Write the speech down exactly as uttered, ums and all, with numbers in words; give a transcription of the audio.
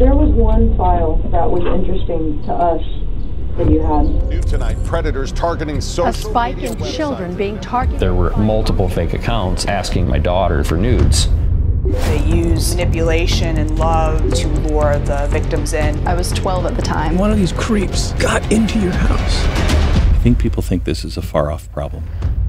There was one file that was interesting to us that you had. New tonight, predators targeting social A spike media in websites. children being targeted. There were multiple fake accounts asking my daughter for nudes. They use manipulation and love to lure the victims in. I was twelve at the time. One of these creeps got into your house. I think people think this is a far-off problem.